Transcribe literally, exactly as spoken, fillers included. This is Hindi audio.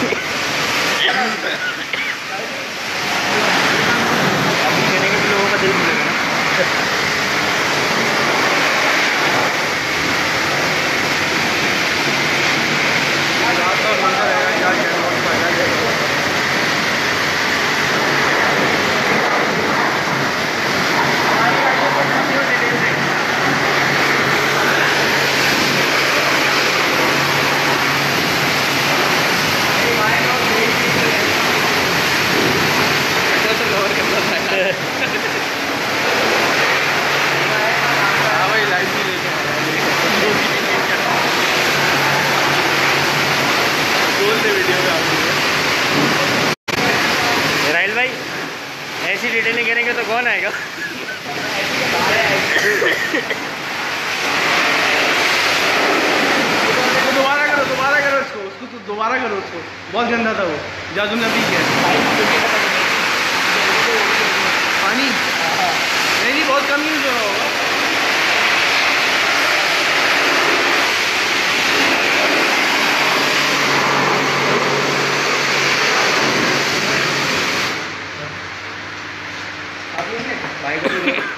कहने के लोगों का दिल खुलेगा ना। राहिल भाई ऐसी डिटेलिंग करेंगे तो कौन आएगा? दोबारा करो दोबारा करो उसको उसको तो दोबारा करो उसको। बहुत गंदा था वो जो तुमने अभी किया। पानी नहीं बहुत कम यूज हो रहा होगा। भाई